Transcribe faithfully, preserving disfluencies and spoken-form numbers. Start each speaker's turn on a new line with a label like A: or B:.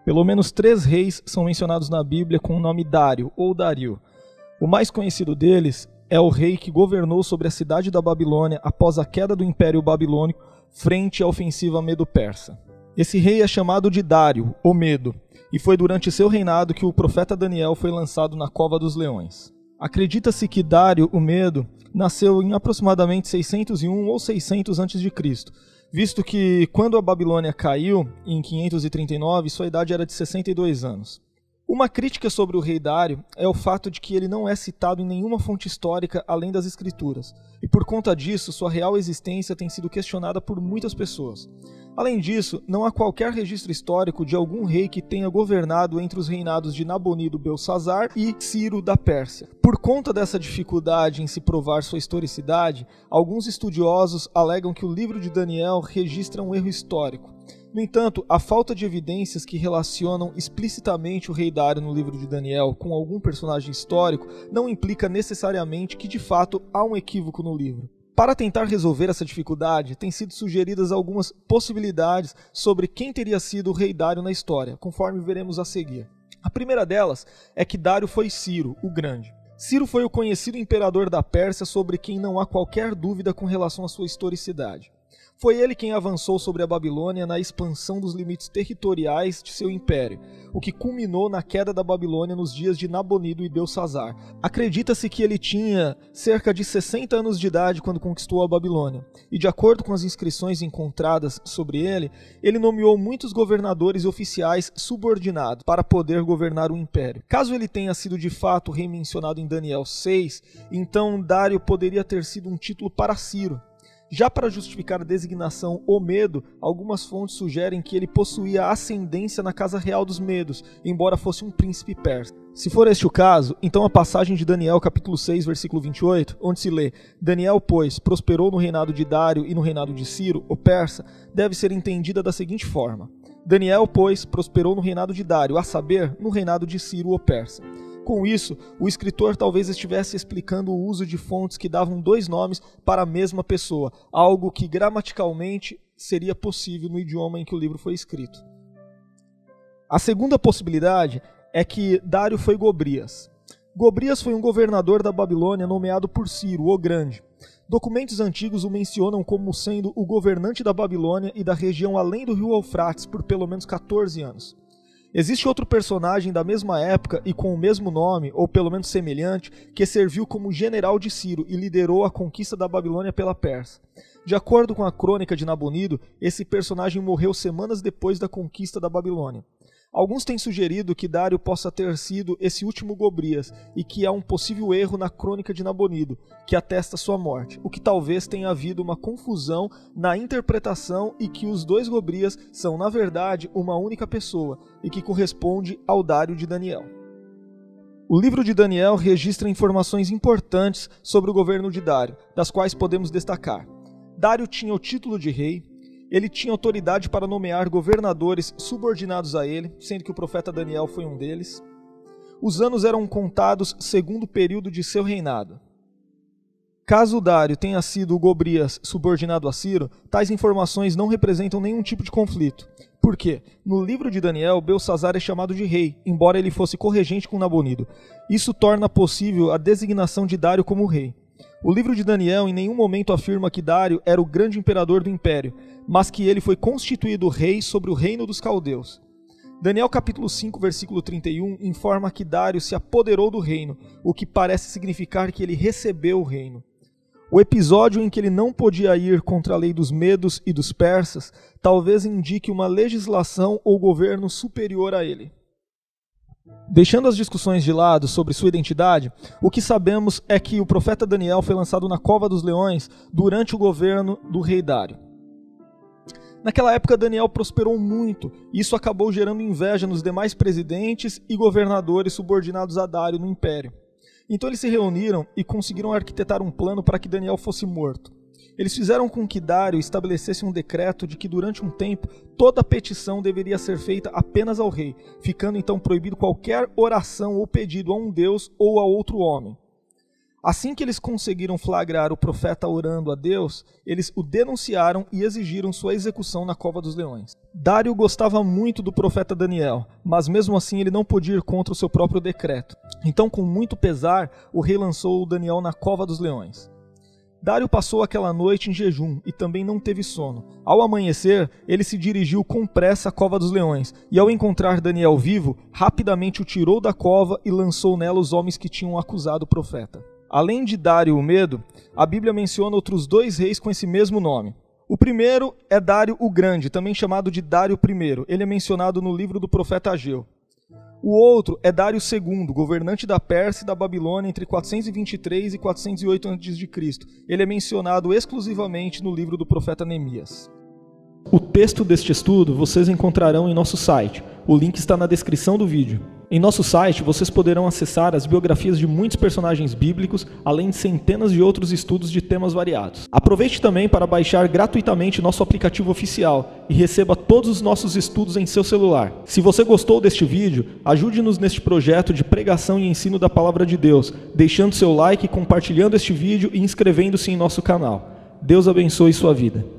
A: Pelo menos três reis são mencionados na Bíblia com o nome Dário ou Dario. O mais conhecido deles é o rei que governou sobre a cidade da Babilônia após a queda do Império Babilônico frente à ofensiva medo-persa. Esse rei é chamado de Dário, ou Medo, e foi durante seu reinado que o profeta Daniel foi lançado na cova dos leões. Acredita-se que Dário, o Medo, nasceu em aproximadamente seiscentos e um ou seiscentos antes de Cristo, visto que quando a Babilônia caiu, em quinhentos e trinta e nove, sua idade era de sessenta e dois anos. Uma crítica sobre o rei Dário é o fato de que ele não é citado em nenhuma fonte histórica além das escrituras, e por conta disso sua real existência tem sido questionada por muitas pessoas. Além disso, não há qualquer registro histórico de algum rei que tenha governado entre os reinados de Nabonido Belsazar e Ciro da Pérsia. Por conta dessa dificuldade em se provar sua historicidade, alguns estudiosos alegam que o livro de Daniel registra um erro histórico. No entanto, a falta de evidências que relacionam explicitamente o rei Dário no livro de Daniel com algum personagem histórico não implica necessariamente que de fato há um equívoco no livro. Para tentar resolver essa dificuldade, têm sido sugeridas algumas possibilidades sobre quem teria sido o rei Dário na história, conforme veremos a seguir. A primeira delas é que Dário foi Ciro, o Grande. Ciro foi o conhecido imperador da Pérsia sobre quem não há qualquer dúvida com relação à sua historicidade. Foi ele quem avançou sobre a Babilônia na expansão dos limites territoriais de seu império, o que culminou na queda da Babilônia nos dias de Nabonido e Belsazar. Acredita-se que ele tinha cerca de sessenta anos de idade quando conquistou a Babilônia, e de acordo com as inscrições encontradas sobre ele, ele nomeou muitos governadores e oficiais subordinados para poder governar o império. Caso ele tenha sido de fato rei mencionado em Daniel seis, então Dário poderia ter sido um título para Ciro. Já para justificar a designação O Medo, algumas fontes sugerem que ele possuía ascendência na casa real dos Medos, embora fosse um príncipe persa. Se for este o caso, então a passagem de Daniel capítulo seis, versículo vinte e oito, onde se lê: Daniel, pois, prosperou no reinado de Dário e no reinado de Ciro, o persa, deve ser entendida da seguinte forma: Daniel, pois, prosperou no reinado de Dário, a saber, no reinado de Ciro, o persa. Com isso, o escritor talvez estivesse explicando o uso de fontes que davam dois nomes para a mesma pessoa, algo que gramaticalmente seria possível no idioma em que o livro foi escrito. A segunda possibilidade é que Dário foi Gobrias. Gobrias foi um governador da Babilônia nomeado por Ciro, o Grande. Documentos antigos o mencionam como sendo o governante da Babilônia e da região além do rio Eufrates por pelo menos quatorze anos. Existe outro personagem da mesma época e com o mesmo nome, ou pelo menos semelhante, que serviu como general de Ciro e liderou a conquista da Babilônia pela Pérsia. De acordo com a crônica de Nabonido, esse personagem morreu semanas depois da conquista da Babilônia. Alguns têm sugerido que Dário possa ter sido esse último Gobrias e que há um possível erro na crônica de Nabonido, que atesta sua morte, o que talvez tenha havido uma confusão na interpretação e que os dois Gobrias são, na verdade, uma única pessoa e que corresponde ao Dário de Daniel. O livro de Daniel registra informações importantes sobre o governo de Dário, das quais podemos destacar. Dário tinha o título de rei. Ele tinha autoridade para nomear governadores subordinados a ele, sendo que o profeta Daniel foi um deles. Os anos eram contados segundo o período de seu reinado. Caso Dário tenha sido Gobrias subordinado a Ciro, tais informações não representam nenhum tipo de conflito. Por quê? No livro de Daniel, Belsazar é chamado de rei, embora ele fosse corregente com Nabonido. Isso torna possível a designação de Dário como rei. O livro de Daniel em nenhum momento afirma que Dário era o grande imperador do império, mas que ele foi constituído rei sobre o reino dos caldeus. Daniel capítulo cinco, versículo trinta e um, informa que Dário se apoderou do reino, o que parece significar que ele recebeu o reino. O episódio em que ele não podia ir contra a lei dos medos e dos persas talvez indique uma legislação ou governo superior a ele. Deixando as discussões de lado sobre sua identidade, o que sabemos é que o profeta Daniel foi lançado na cova dos leões durante o governo do rei Dário. Naquela época Daniel prosperou muito, e isso acabou gerando inveja nos demais presidentes e governadores subordinados a Dário no império. Então eles se reuniram e conseguiram arquitetar um plano para que Daniel fosse morto. Eles fizeram com que Dário estabelecesse um decreto de que durante um tempo toda petição deveria ser feita apenas ao rei, ficando então proibido qualquer oração ou pedido a um deus ou a outro homem. Assim que eles conseguiram flagrar o profeta orando a Deus, eles o denunciaram e exigiram sua execução na cova dos leões. Dário gostava muito do profeta Daniel, mas mesmo assim ele não podia ir contra o seu próprio decreto. Então, com muito pesar, o rei lançou Daniel na cova dos leões. Dário passou aquela noite em jejum e também não teve sono. Ao amanhecer, ele se dirigiu com pressa à cova dos leões, e ao encontrar Daniel vivo, rapidamente o tirou da cova e lançou nela os homens que tinham acusado o profeta. Além de Dário o Medo, a Bíblia menciona outros dois reis com esse mesmo nome. O primeiro é Dário o Grande, também chamado de Dário I. Ele é mencionado no livro do profeta Ageu. O outro é Dário segundo, governante da Pérsia e da Babilônia entre quatrocentos e vinte e três e quatrocentos e oito antes de Cristo. Ele é mencionado exclusivamente no livro do profeta Neemias. O texto deste estudo vocês encontrarão em nosso site. O link está na descrição do vídeo. Em nosso site, vocês poderão acessar as biografias de muitos personagens bíblicos, além de centenas de outros estudos de temas variados. Aproveite também para baixar gratuitamente nosso aplicativo oficial e receba todos os nossos estudos em seu celular. Se você gostou deste vídeo, ajude-nos neste projeto de pregação e ensino da Palavra de Deus, deixando seu like, compartilhando este vídeo e inscrevendo-se em nosso canal. Deus abençoe sua vida.